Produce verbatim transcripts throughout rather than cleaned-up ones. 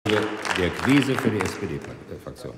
Der Krise für die S P D-Fraktion.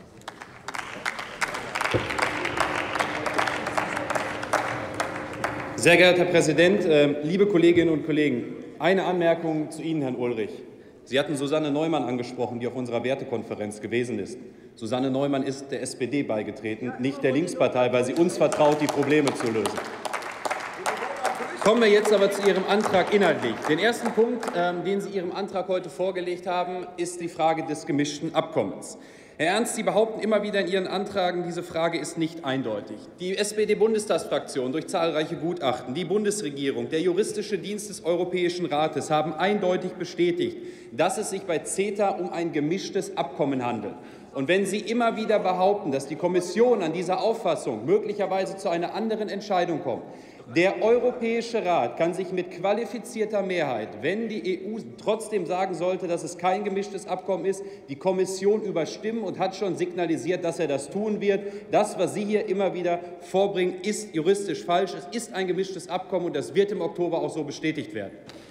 Sehr geehrter Herr Präsident, äh, liebe Kolleginnen und Kollegen! Eine Anmerkung zu Ihnen, Herrn Ulrich. Sie hatten Susanne Neumann angesprochen, die auf unserer Wertekonferenz gewesen ist. Susanne Neumann ist der S P D beigetreten, nicht der Linkspartei, weil sie uns vertraut, die Probleme zu lösen. Kommen wir jetzt aber zu Ihrem Antrag inhaltlich. Den ersten Punkt, ähm, den Sie Ihrem Antrag heute vorgelegt haben, ist die Frage des gemischten Abkommens. Herr Ernst, Sie behaupten immer wieder in Ihren Anträgen, diese Frage ist nicht eindeutig. Die S P D-Bundestagsfraktion durch zahlreiche Gutachten, die Bundesregierung, der juristische Dienst des Europäischen Rates haben eindeutig bestätigt, dass es sich bei CETA um ein gemischtes Abkommen handelt. Und wenn Sie immer wieder behaupten, dass die Kommission an dieser Auffassung möglicherweise zu einer anderen Entscheidung kommt, der Europäische Rat kann sich mit qualifizierter Mehrheit, wenn die E U trotzdem sagen sollte, dass es kein gemischtes Abkommen ist, die Kommission überstimmen und hat schon signalisiert, dass er das tun wird. Das, was Sie hier immer wieder vorbringen, ist juristisch falsch. Es ist ein gemischtes Abkommen, und das wird im Oktober auch so bestätigt werden.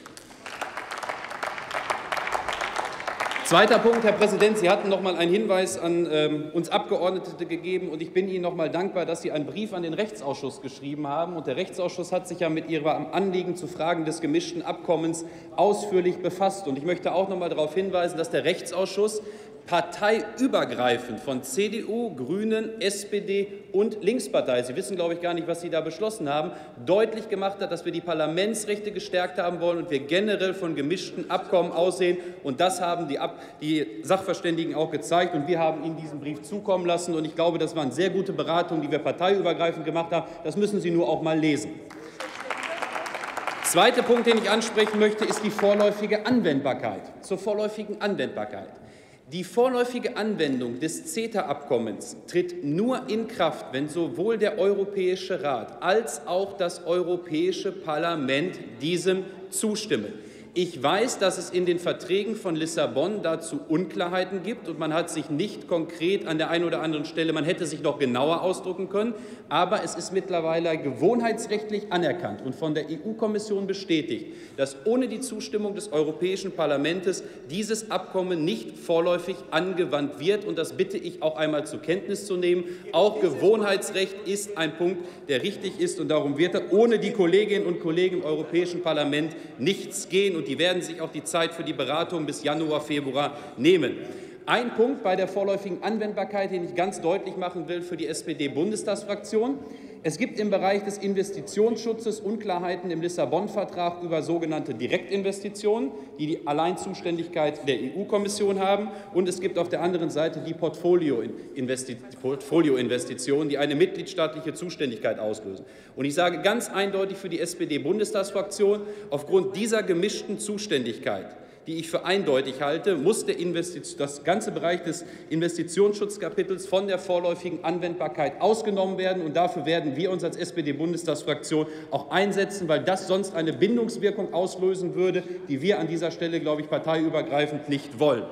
Zweiter Punkt, Herr Präsident, Sie hatten noch mal einen Hinweis an ähm, uns Abgeordnete gegeben, und ich bin Ihnen noch mal dankbar, dass Sie einen Brief an den Rechtsausschuss geschrieben haben. Und der Rechtsausschuss hat sich ja mit Ihrem Anliegen zu Fragen des gemischten Abkommens ausführlich befasst. Und ich möchte auch noch mal darauf hinweisen, dass der Rechtsausschuss parteiübergreifend von C D U, Grünen, S P D und Linkspartei, Sie wissen, glaube ich, gar nicht, was Sie da beschlossen haben, deutlich gemacht hat, dass wir die Parlamentsrechte gestärkt haben wollen und wir generell von gemischten Abkommen aussehen. Und das haben die, Ab die Sachverständigen auch gezeigt. Und wir haben Ihnen diesen Brief zukommen lassen. Und ich glaube, das waren sehr gute Beratungen, die wir parteiübergreifend gemacht haben. Das müssen Sie nur auch mal lesen. Zweiter Punkt, den ich ansprechen möchte, ist die vorläufige Anwendbarkeit. Zur vorläufigen Anwendbarkeit. Die vorläufige Anwendung des CETA-Abkommens tritt nur in Kraft, wenn sowohl der Europäische Rat als auch das Europäische Parlament diesem zustimmen. Ich weiß, dass es in den Verträgen von Lissabon dazu Unklarheiten gibt, und man hat sich nicht konkret an der einen oder anderen Stelle, man hätte sich noch genauer ausdrücken können, aber es ist mittlerweile gewohnheitsrechtlich anerkannt und von der E U-Kommission bestätigt, dass ohne die Zustimmung des Europäischen Parlaments dieses Abkommen nicht vorläufig angewandt wird. Und das bitte ich auch einmal zur Kenntnis zu nehmen. Auch Gewohnheitsrecht ist ein Punkt, der richtig ist, und darum wird ohne die Kolleginnen und Kollegen im Europäischen Parlament nichts gehen. Und die werden sich auch die Zeit für die Beratung bis Januar, Februar nehmen. Ein Punkt bei der vorläufigen Anwendbarkeit, den ich ganz deutlich machen will für die S P D-Bundestagsfraktion. Es gibt im Bereich des Investitionsschutzes Unklarheiten im Lissabon-Vertrag über sogenannte Direktinvestitionen, die die Alleinzuständigkeit der E U-Kommission haben. Und es gibt auf der anderen Seite die Portfolioinvestitionen, die eine mitgliedstaatliche Zuständigkeit auslösen. Und ich sage ganz eindeutig für die S P D-Bundestagsfraktion, aufgrund dieser gemischten Zuständigkeit, die ich für eindeutig halte, muss der das ganze Bereich des Investitionsschutzkapitels von der vorläufigen Anwendbarkeit ausgenommen werden. Und dafür werden wir uns als S P D-Bundestagsfraktion auch einsetzen, weil das sonst eine Bindungswirkung auslösen würde, die wir an dieser Stelle, glaube ich, parteiübergreifend nicht wollen.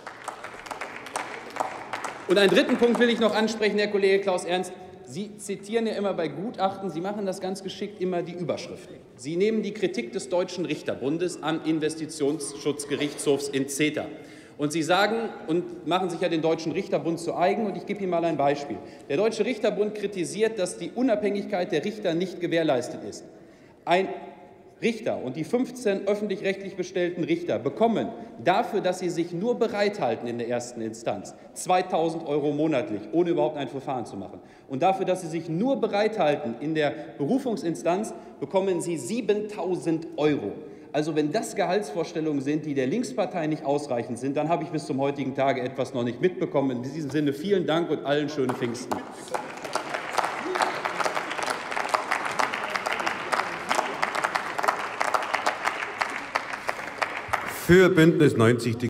Und einen dritten Punkt will ich noch ansprechen, Herr Kollege Klaus Ernst. Sie zitieren ja immer bei Gutachten, Sie machen das ganz geschickt, immer die Überschriften. Sie nehmen die Kritik des Deutschen Richterbundes am Investitionsschutzgerichtshofs in CETA. Und Sie sagen und machen sich ja den Deutschen Richterbund zu eigen. Und ich gebe Ihnen mal ein Beispiel. Der Deutsche Richterbund kritisiert, dass die Unabhängigkeit der Richter nicht gewährleistet ist. Ein Richter und die fünfzehn öffentlich-rechtlich bestellten Richter bekommen dafür, dass sie sich nur bereithalten in der ersten Instanz, zweitausend Euro monatlich, ohne überhaupt ein Verfahren zu machen. Und dafür, dass sie sich nur bereithalten in der Berufungsinstanz, bekommen sie siebentausend Euro. Also wenn das Gehaltsvorstellungen sind, die der Linkspartei nicht ausreichend sind, dann habe ich bis zum heutigen Tage etwas noch nicht mitbekommen. In diesem Sinne vielen Dank und allen schönen Pfingsten. Für Bündnis neunzig